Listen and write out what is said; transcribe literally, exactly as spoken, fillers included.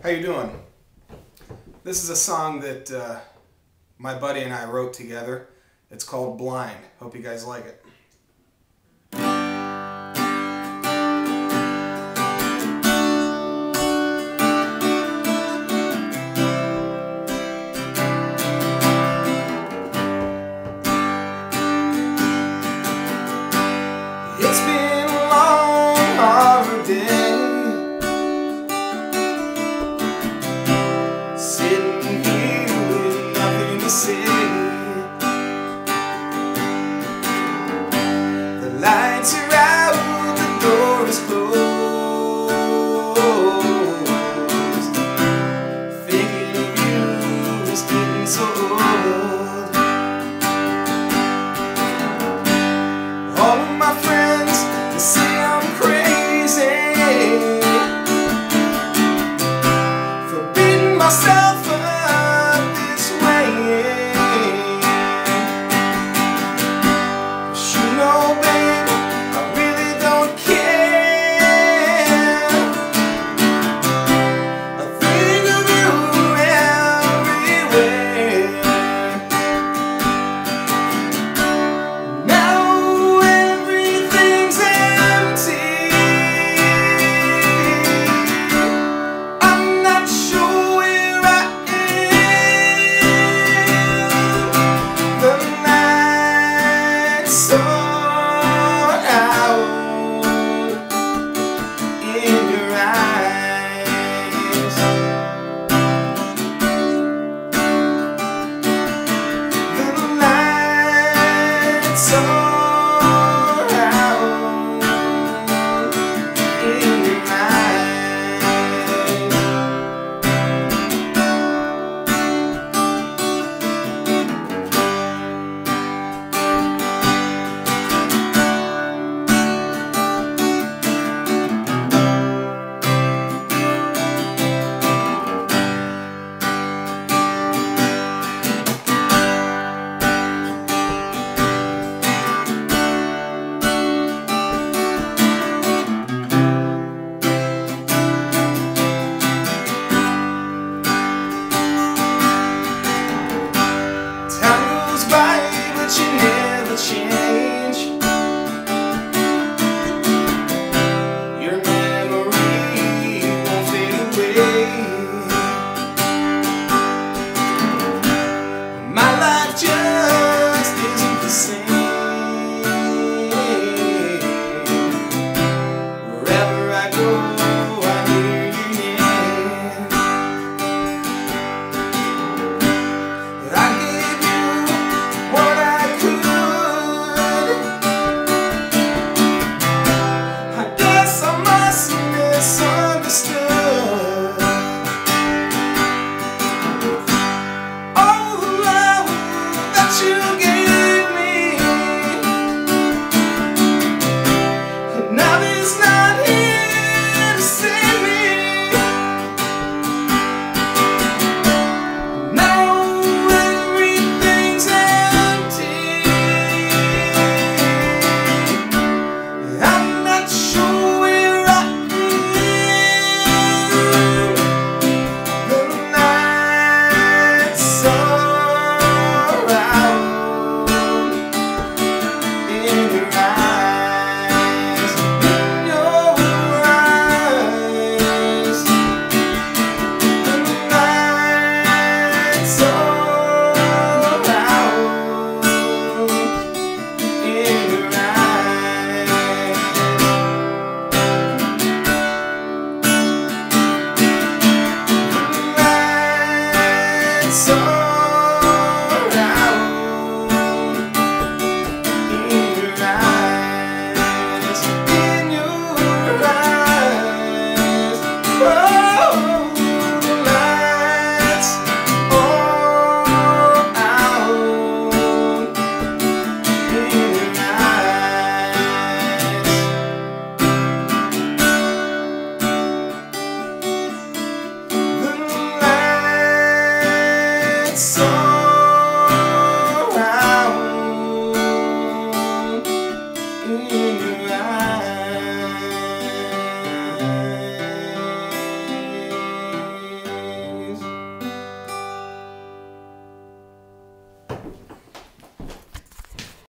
How you doing? This is a song that uh, my buddy and I wrote together. It's called Blind. Hope you guys like it. It's been a long, hard day, sitting here with nothing to say. The lights are out, the door is closed. Thinking of you is getting so old. All of my friends say I'm crazy for beating myself up this way. But you know, babe, I really don't care. I think of you everywhere. Now everything's empty. I'm not sure where I am. The night's so